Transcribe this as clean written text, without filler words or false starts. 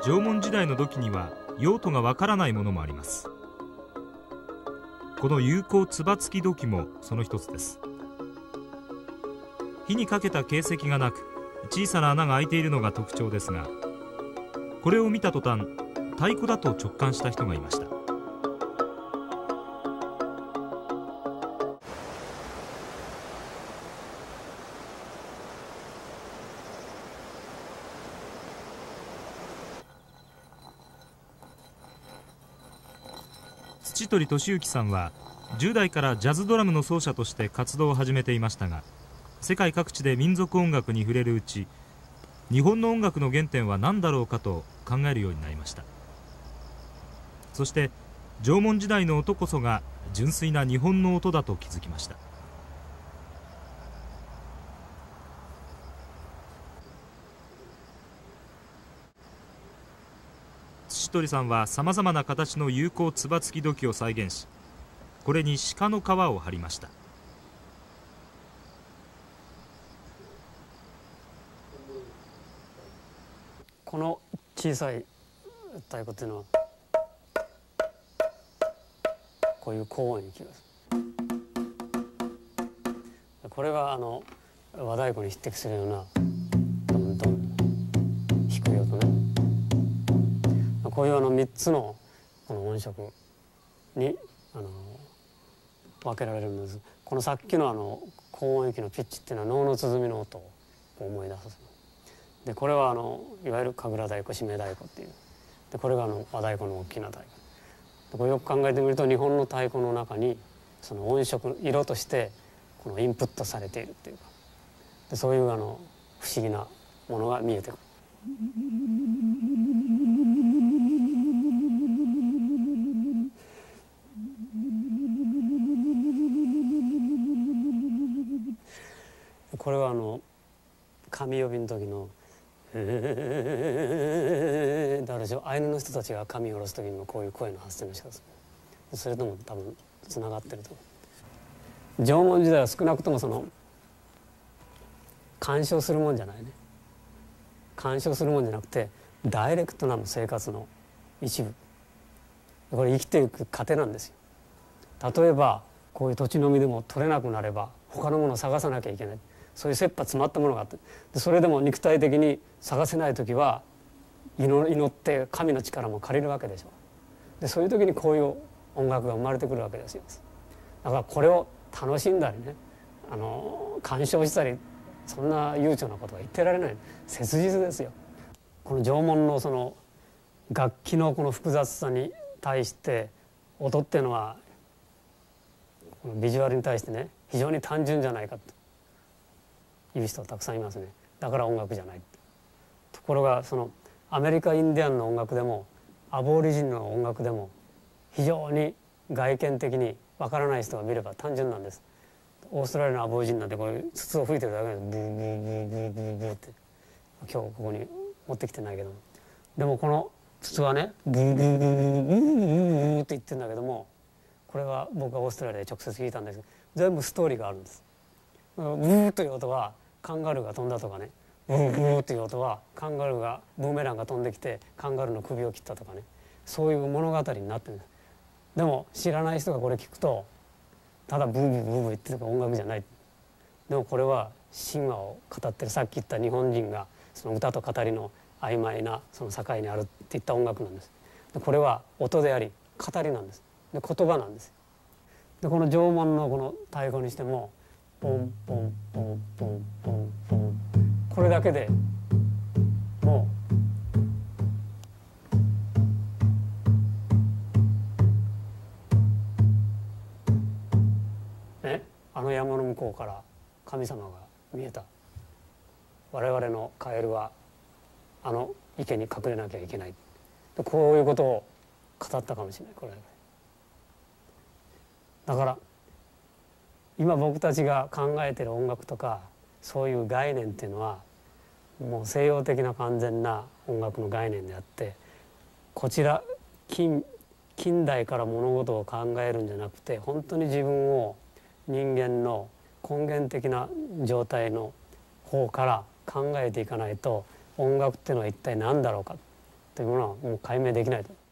縄文時代の土器には用途がわからないものもあります。この有効つば付き土器もその一つです。火にかけた形跡がなく、小さな穴が開いているのが特徴ですが、これを見た途端太鼓だと直感した人がいました。土取敏之さんは10代からジャズドラムの奏者として活動を始めていましたが、世界各地で民族音楽に触れるうち、日本の音楽の原点は何だろうかと考えるようになりました。そして縄文時代の音こそが純粋な日本の音だと気づきました。土取さんはさまざまな形の有効つば付き土器を再現し、これに鹿の皮を貼りました。 この小さい太鼓っていうのはこういう高音域です。これは和太鼓に匹敵するようなドンドン低い音ね。こういう3つのこの音色に分けられるんです。このさっきの高音域のピッチっていうのは能の鼓の音を思い出す。でこれはいわゆる神楽太鼓、締め太鼓っていう。でこれが和太鼓の大きな太鼓。でこれよく考えてみると、日本の太鼓の中にその音色、色としてこのインプットされているっていうか、でそういう不思議なものが見えてくる。これは神呼びの時のだからアイヌの人たちが神を下ろす時にもこういう声の発声の仕方する。それとも多分つながってると思う。縄文時代は少なくとも干渉するもんじゃないね。干渉するもんじゃなくてダイレクトな生活の一部。これ生きていく糧なんですよ。例えばこういう土地の実でも取れなくなれば他のものを探さなきゃいけない。そういう切羽詰まったものがあって、でそれでも肉体的に探せない時は祈って神の力も借りるわけでしょ。でそういう時にこういう音楽が生まれてくるわけですよ。だからこれを楽しんだりね、鑑賞したり、そんな悠長なことは言ってられない。切実ですよ。この縄文の楽器のこの複雑さに対して音っていうのはこのビジュアルに対してね、非常に単純じゃないかという人はたくさんいますね。だから音楽じゃない。ところがアメリカインディアンの音楽でもアボリジンの音楽でも非常に外見的にわからない人が見れば単純なんです。オーストラリアのアボリジンなんてこういう筒を吹いてるだけでブーブーブーブーブーブーブーって今日ここに持ってきてないけど、でもこの筒はねブーブーブーブーブーブーブーって言ってるんだけども、これは僕がオーストラリアで直接聞いたんですけど、全部ストーリーがあるんです。ブーという音はカンガルーが飛んだとかね、ブーブーという音はカンガルーがブーメランが飛んできてカンガルーの首を切ったとかね、そういう物語になってるんです。でも知らない人がこれ聞くとただブーブーブーブー言ってるから音楽じゃない。でもこれは神話を語ってる、さっき言った日本人がその歌と語りの曖昧なその境にあるっていった音楽なんです。でこれは音であり語りなんです。で言葉なんです。でこの縄文のこの太鼓にしてもポンポンポンポンポンポン、これだけでもうね、山の向こうから神様が見えた。我々のカエルは池に隠れなきゃいけない。でこういうことを語ったかもしれない。これだから今僕たちが考えている音楽とかそういう概念っていうのはもう西洋的な完全な音楽の概念であって、こちら近代から物事を考えるんじゃなくて、本当に自分を人間の根源的な状態の方から考えていかないと、音楽っていうのは一体何だろうか、 というものはもう解明できないと。